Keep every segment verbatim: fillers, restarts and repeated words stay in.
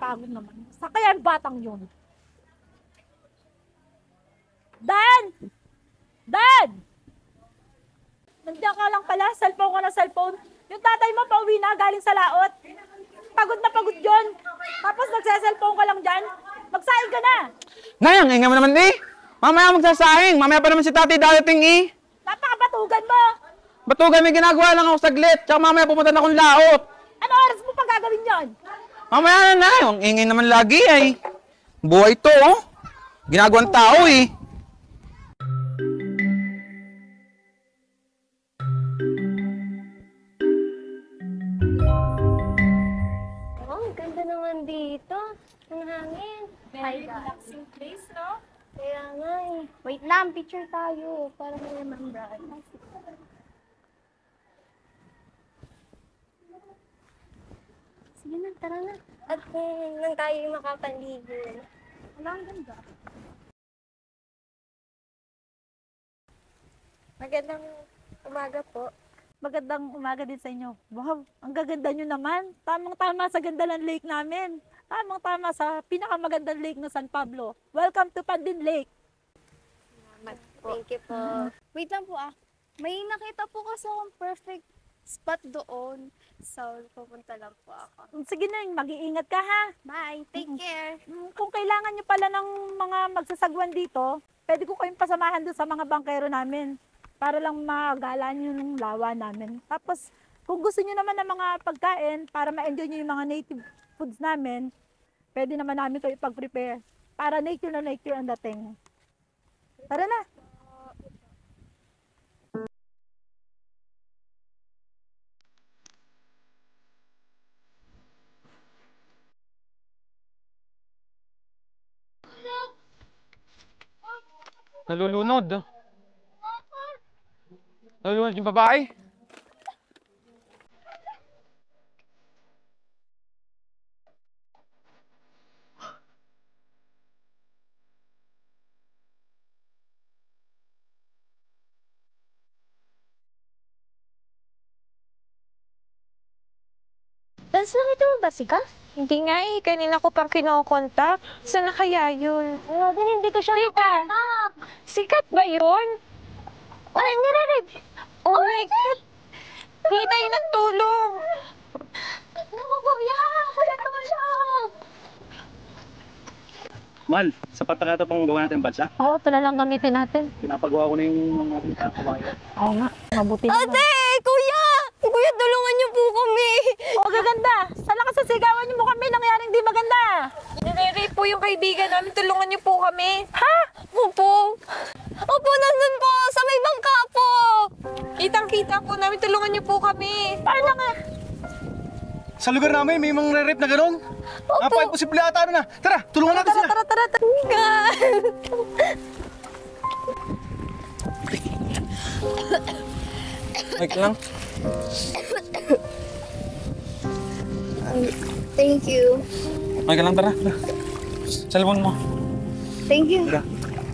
Nakakapagod naman. Sa kaya ang batang yun? Dan! Dan! Nandiyan ka lang pala, cellphone ka na cellphone. Yung tatay mo pauwi na, galing sa laot. Pagod na pagod yun. Tapos nagsa-cellphone ka lang dyan. Magsaing ka na. Nayang, ingay mo naman eh. Mamaya magsasaing. Mamaya pa naman si tatay dadating eh. Napakabatugan mo. Batugan, may ginagawa lang ako saglit. Tsaka mamaya pumunta na akong laot. Ano oras mo pa gagawin yun? Mamaya na na. Yung ingay naman lagi ay. Buhay to oh. Ginagawang tao eh. Oh, ang ganda naman dito. Ang hangin. Very relaxing place, no? Kaya nga eh. Wait lang, picture tayo. Para may remember. Sige na, tara na. At kung nang tayo makapanligo. Wala, ang ganda. Magandang umaga po. Magandang umaga din sa inyo. Wow, ang gaganda nyo naman. Tamang-tama sa ganda ng lake namin. Tamang-tama sa pinakamagandang lake ng San Pablo. Welcome to Pandin Lake. Salamat po. Thank you po. Wait lang po ah. May nakita po kasi akong perfect spot doon. So, pupunta lang po ako. Sige na, mag-iingat ka ha. Bye! Take care! Kung kailangan nyo pala ng mga magsasagwan dito, pwede ko kayong pasamahan doon sa mga bangkero namin para lang magala nyo ng lawa namin. Tapos, kung gusto nyo naman ng mga pagkain para ma-enjoy nyo yung mga native foods namin, pwede naman namin kayo ipag-prepare para nature na nature ang dating. Tara na! Nalulunod. Nalulunod yung babae. Dance, nakita mo ba si Ka? Hindi nga eh, kanina ko pang kinokontak. Saan na kaya yun? Ano din, hindi ko siya makontak. Sikat ba yun? Ay, nire-rev. Oh my God! Hindi tayo ng tulong! Naku, kuya! Wala tulong! Mal, sapat na ito pang gawa natin bansa. Oo, ito na lang gamitin natin. Pinapagawa ko na yung mga kabayan. Oo nga, mabuti naman. Ate! Kuya! Kuya, tulungan niyo po kami! Oo, gaganda! Saan lang kasasigawan niyo mo kami nangyaring di maganda? Nire-rape po yung kaibigan namin. Tulungan niyo po kami. Ha? Opo! Opo, nandun po! Sa may bangka po! Kitang-kita po namin. Tulungan niyo po kami. Paano nga? Sa lugar namin, may mga re-rep na gano'n. Napaka-imposible ata na. Tara, tulungan natin sila. Tara, tara, tara! Wait lang. Thank you. Wait lang, tara. Cellphone mo. Thank you. Tara.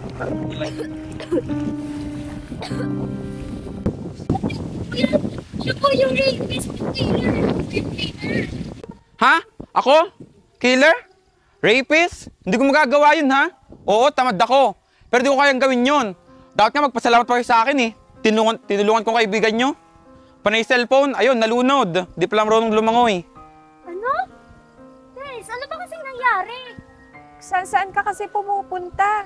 Siya po yung rapist killer. Ha? Ako? Killer? Rapist? Hindi ko magagawa yun ha? Oo, tamad ako. Pero di ko kayang gawin yun. Dapat nga magpasalamat pa kayo sa akin eh. Tinulungan, tinulungan ko kaibigan nyo. Panay cellphone, ayun, nalunod. Di pala marunong lumangoy. Ano? Guys, ano ba kasing nangyari? Saan-saan ka kasi pumupunta?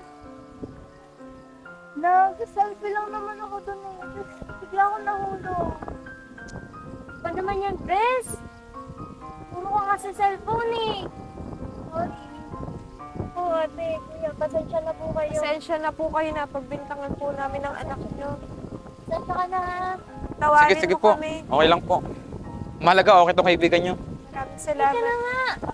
Nag-selfie lang naman ako doon eh. Bigla ako nahulog. Ba naman yan, Pres? Puro ka nga sa cellphone eh. Sorry. Oo, ate. Kuya, pasensya na po kayo. Pasensya na po kayo na pagbintangan po namin ng anak niyo. Pasensya ka na ha. Tawarin Sige, sige mo po. kami. Okay lang po. Mahalaga, okay itong kaibigan nyo. Maraming Sige salamat. na nga.